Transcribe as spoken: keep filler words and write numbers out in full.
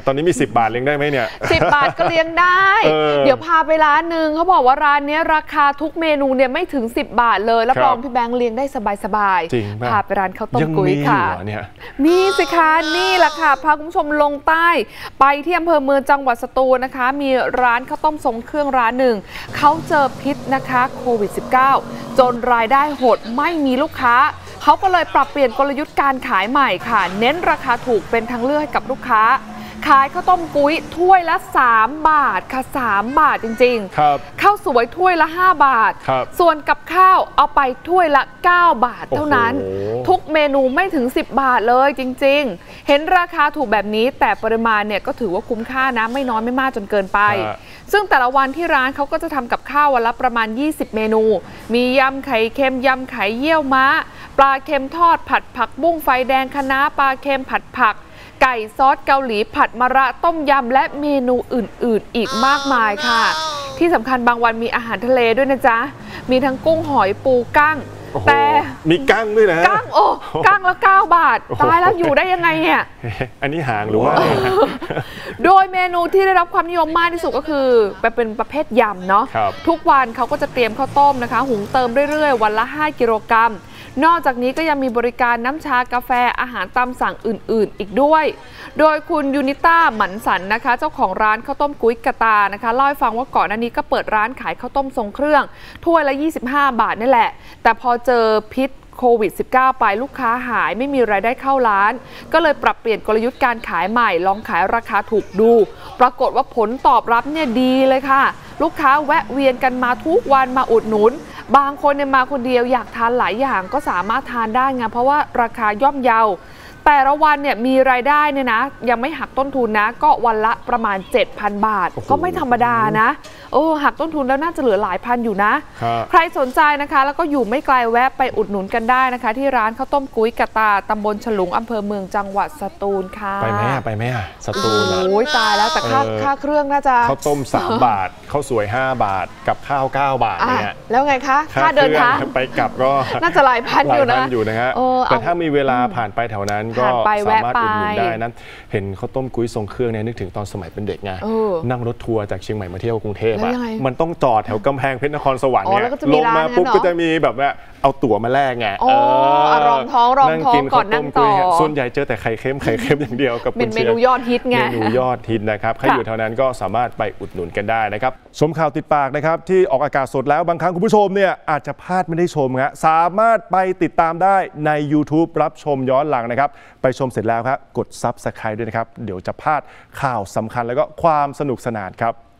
ตอนนี้มีสิบบาทเลี้ยงได้ไหมเนี่ยสิบบาทก็เลี้ยงได้ เ, เดี๋ยวพาไปร้านหนึ่งเขาบอกว่าร้านนี้ราคาทุกเมนูเนี่ยไม่ถึงสิบบาทเลยแล้วรองพี่แบงค์เลี้ยงได้สบายๆพาไปร้านข้าวต้มกุ้ยค่ะมีสิคะนี่แหละค่ะพาคุณผู้ชมลงใต้ไปที่อำเภอเมืองจังหวัดสตูลนะคะมีร้านข้าวต้มทรงเครื่องร้านหนึ่งเขาเจอพิษนะคะโควิด สิบเก้า จนรายได้หดไม่มีลูกค้าเขาก็เลยปรับเปลี่ยนกลยุทธ์การขายใหม่ค่ะเน้นราคาถูกเป็นทางเลือกให้กับลูกค้าขายข้าวต้มกุ้ยถ้วยละสามบาทค่ะสามบาทจริงๆครับข้าวสวยถ้วยละห้าบาทส่วนกับข้าวเอาไปถ้วยละเก้าบาทเท่านั้นทุกเมนูไม่ถึงสิบบาทเลยจริงๆเห็นราคาถูกแบบนี้แต่ปริมาณเนี่ยก็ถือว่าคุ้มค่านะไม่น้อยไม่มากจนเกินไปซึ่งแต่ละวันที่ร้านเขาก็จะทำกับข้าววันละประมาณยี่สิบเมนูมียำไข่เค็มยำไข่เยี่ยวม้าปลาเค็มทอดผัดผักบุ้งไฟแดงคะน้าปลาเค็มผัดผักไก่ซอสเกาหลีผัดมะระต้มยำและเมนูอื่นๆอีกมากมายค่ะที่สำคัญบางวันมีอาหารทะเลด้วยนะจ๊ะมีทั้งกุ้งหอยปูกั้งแต่มีกั้งด้วยนะกั้งโอ้กั้งละเก้าบาทตายแล้วอยู่ได้ยังไงเนี่ยอันนี้หางหรือว่าโดยเมนูที่ได้รับความนิยมมากที่สุดก็คือเป็นประเภทยำเนาะทุกวันเขาก็จะเตรียมข้าวต้มนะคะหุงเติมเรื่อยๆวันละห้ากิโลกรัมนอกจากนี้ก็ยังมีบริการน้ำชากาแฟอาหารตามสั่งอื่นๆอีกด้วยโดยคุณยูนิต้าหมันสันนะคะเจ้าของร้านข้าวต้มกุ้ยกะตานะคะเล่าให้ฟังว่าก่อนหน้านี้ก็เปิดร้านขายข้าวต้มทรงเครื่องถ้วยละยี่สิบห้าบาทนี่แหละแต่พอเจอพิษโควิด สิบเก้า ไปลูกค้าหายไม่มีรายได้เข้าร้านก็เลยปรับเปลี่ยนกลยุทธ์การขายใหม่ลองขายราคาถูกดูปรากฏว่าผลตอบรับเนี่ยดีเลยค่ะลูกค้าแวะเวียนกันมาทุกวันมาอุดหนุนบางคนเนี่ยมาคนเดียวอยากทานหลายอย่างก็สามารถทานได้ไงเพราะว่าราคาย่อมเยาแต่ละวันเนี่ยมีรายได้เนี่ยนะยังไม่หักต้นทุนนะก็วันละประมาณ เจ็ดพัน บาทก็ไม่ธรรมดานะเออหักต้นทุนแล้วน่าจะเหลือหลายพันอยู่นะใครสนใจนะคะแล้วก็อยู่ไม่ไกลแวะไปอุดหนุนกันได้นะคะที่ร้านข้าวต้มกุ้ยกะตาตำบลฉลุงอำเภอเมืองจังหวัดสตูลค่ะไปไหมไปไหมสตูลโอ้ยตายแล้วแต่ค่าค่าเครื่องน่าจะข้าวต้มสามบาทข้าวสวยห้าบาทกับข้าวเก้าบาทเนี่ยแล้วไงคะค่าเดินทางไปกลับก็น่าจะหลายพันอยู่นะอยู่นะฮะแต่ถ้ามีเวลาผ่านไปแถวนั้นก็สามารถอุดหนุนได้นั้นเห็นข้าวต้มกุ้ยทรงเครื่องเนี่ยนึกถึงตอนสมัยเป็นเด็กไงนั่งรถทัวร์จากเชียงใหม่มาเที่ยวกรุงเทพอ่ะมันต้องจอดแถวกำแพงเพชรนครสวรรค์เนี่ยลงมาปุ๊บก็จะมีแบบว่าเอาตั๋วมาแลกไงเออรองท้องรองท้องก่อนนั่งต่อส่วนใหญ่เจอแต่ไข่เค็มไข่เค็มอย่างเดียวกับเป็นเมนูยอดฮิตไงเมนูยอดฮิตนะครับใครอยู่แถวนั้นก็สามารถไปอุดหนุนกันได้นะครับชมข่าวติดปากนะครับที่ออกอากาศสดแล้วบางครั้งคุณผู้ชมเนี่ยอาจจะพลาดไม่ได้ชมครับสามารถไปติดตามได้ใน ยูทูบ รับชมย้อนหลังนะครับไปชมเสร็จแล้วครับกด ซับสไครบ์ ด้วยนะครับเดี๋ยวจะพลาดข่าวสำคัญแล้วก็ความสนุกสนานครับ